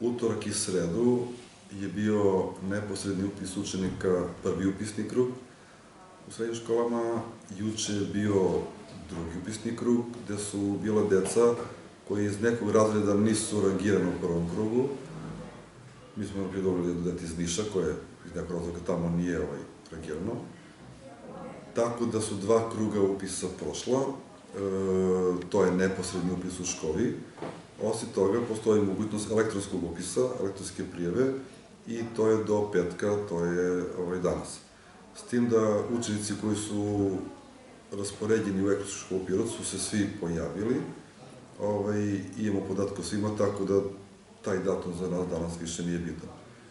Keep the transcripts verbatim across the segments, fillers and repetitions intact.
utorak i sredu je bio neposredni upis učenika, prvi upisni krug u srednjim školama. Juče je bio drugi upisni krug, gde su bila deca koji iz nekog razreda nisu rangirani u prvom krugu. Mi smo naprijed dobili jedno dete iz Niša, koje iz nekog razloga tamo nije rangirano. Tako da su dva kruga upisa prošla. To je neposredni upis u školi. Osim toga, postoji mogućnost elektronskog upisa, elektronske prijave, i to je do petka, to je danas. S tim da učenici koji su raspoređeni u elektronsku školu Pirot su se svi pojavili. Imamo podatke o svima, tako da taj datum za nas danas više nije bitan.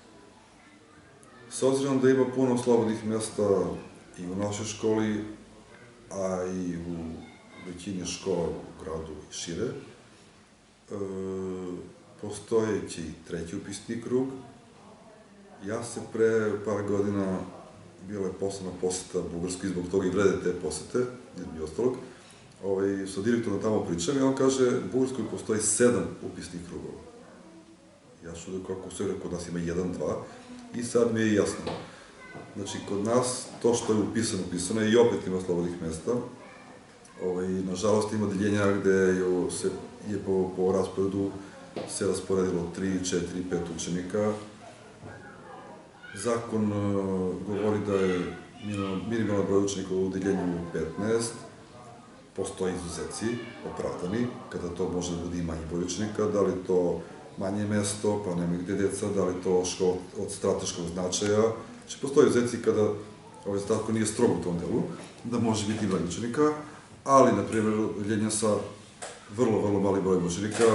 S obzirom da ima puno slobodnih mesta i u našoj školi, a i u većini škola u gradu i šire, postojeći treći upisni krug. Ja se pre par godina, bila je posebna poseta Bugarskoj, zbog toga i vrede te posete, između ostalog, sa direktorom tamo pričam i on kaže, u Bugarskoj postoji sedam upisnih krugova. Ja su da kako sve, kod nas ima jedan, dva, i sad mi je jasno. Znači, kod nas, to što je upisano, upisano je i opet ima slobodnih mesta. Nažalost, ima deljenja gde je po rasporedu se rasporedilo tri, četiri, pet učenika. Zakon govori da je minimalan broj učenika u deljenju petnaest. Postoje izuzeci, opravdani, kada to može da bude i manji broj učenika, da li to manje mesto, pa nema gde deca, da li to škola od strateškog značaja. Znači, postoje izuzeci kada ovaj zakon nije strog u tom delu, da može biti i manje učenika, ali, na primjer, deljenja sa vrlo, vrlo mali broj učenika,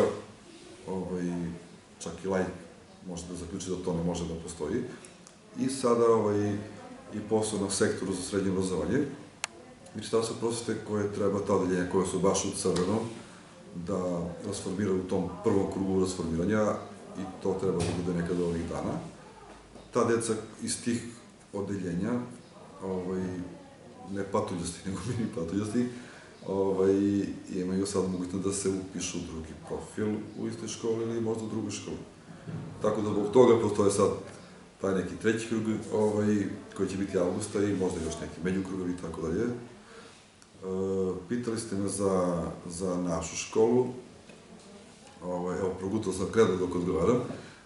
čak i laik može da zaključi da to ne može da postoji. I sada i posao na sektoru za srednje obrazovanje, Ministarstvo prosvete koje treba ta deljenja koja su baš u crvenom da rasformiraju u tom prvom krugu rasformiranja, i to treba da bude nekada ovih dana. Ta deca iz tih odeljenja, ne patuljastih, nego mini patuljastih, imaju sad mogućnost da se upišu u drugi profil u istoj školi ili možda u drugoj školi. Tako da zbog toga postoje sad taj neki treći krug koji će biti avgusta i možda još neki međukrugovi i tako dalje. Pitali ste me za našu školu. Evo, progutao sam kredo dok odgovaram.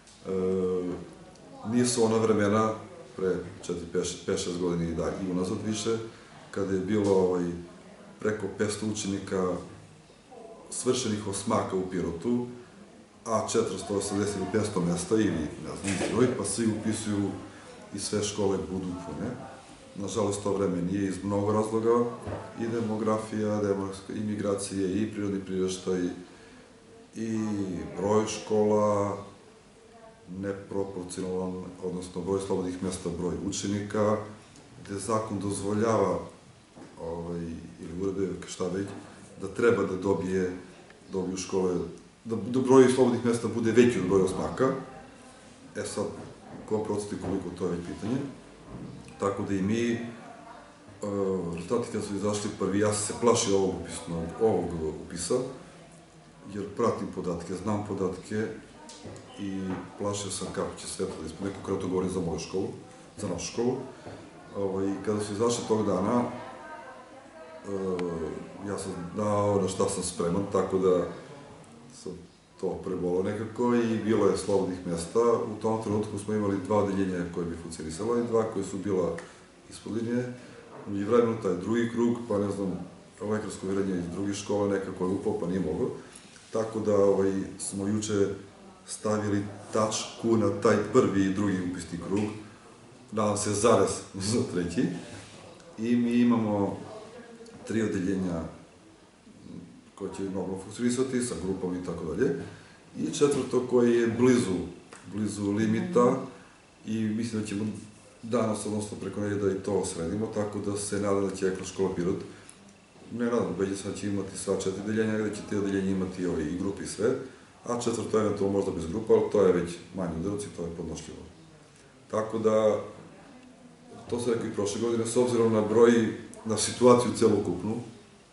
Nisu ona vremena, pre četiri, pet, šest godina i unazad više, kada je bilo preko petsto učenika svršenih osmaka u Pirotu, a četiristo osamdeset ili petsto mesta ili, ne znam, izbroj, pa svi upisuju i sve škole budu pune. Nažalost, to vreme nije iz mnogo razloga, i demografija, i migracije, i prirodni priraštaj, i broj škola, neproporcionalan, odnosno broj slobodnih mesta, broj učenika, gde zakon dozvoljava, ili uredbe, šta već, da treba da dobiju škole, da broj slobodnih mesta bude veći od broja osmaka. E sad, ko procenti koliko, to je već pitanje. Tako da i mi, rezultati kada su izašli prvi, ja sam se plašio ovog upisa, jer pratim podatke, znam podatke i plašio sam kako će sve to da ispod. Neko kada to govorim za moju školu, za našu školu. Kada su izašli tog dana, ja sam znao na šta sam spreman, tako da sam to prebolao nekako i bilo je slobodnih mesta. U tom trenutku smo imali dva odeljenja koje bi funkcionisala i dva koje su bila ispod linije. Umeđu vremenu taj drugi krug, pa ne znam, elektronsko uverenje iz drugih škola nekako je upao, pa nije moglo. Tako da smo juče stavili tačku na taj prvi i drugi upisni krug, nadam se zarez za treći, i mi imamo tri odeljenja koje će normalno funkcionisati sa grupom i tako dalje, i četvrto koje je blizu, blizu limita, i mislim da ćemo danas, odnosno preko nedelje, da i to sredimo, tako da se nadam da će Ekološka škola Pirot, ne nadam, ubeđen sam da će imati sva četiri odeljenja, gde će te odeljenja imati i grupe i sve, a četvrto eventualno možda bez grupa, ali to je već manji udarac i to je podnošljivo. Tako da, to sam rekao i prošle godine, s obzirom na broj, na situaciju celokupnu,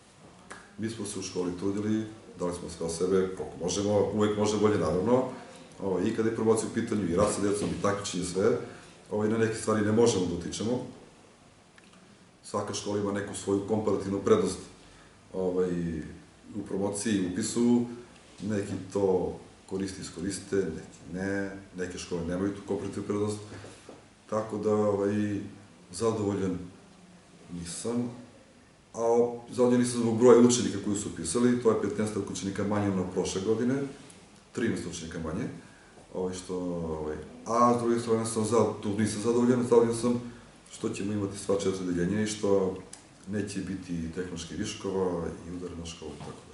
mi smo se u školi trudili, dali smo sve o sebe, koliko možemo, uvek može bolje naravno, ovaj, i kada je promocija u pitanju, i rad sa djecom, i takmičenje, sve, ovaj, na neke stvari ne možemo da utičemo. Svaka škola ima neku svoju komparativnu prednost ovaj, u promociji i upisu, neki to koriste, iskoriste, neki ne, neke škole nemaju tu komparativnu prednost, tako da ovaj, zadovoljan nisam, a zadovoljan nisam zbog broja učenika koji su upisali, to je petnaest učenika manje na prošle godine, trinaest učenika manje, ovaj, što, ovaj, a s druge strane sam za, tu nisam zadovoljan, zadovoljan sam što ćemo imati sva četiri odeljenja i što neće biti tehnoloških viškova i udarna škola, tako.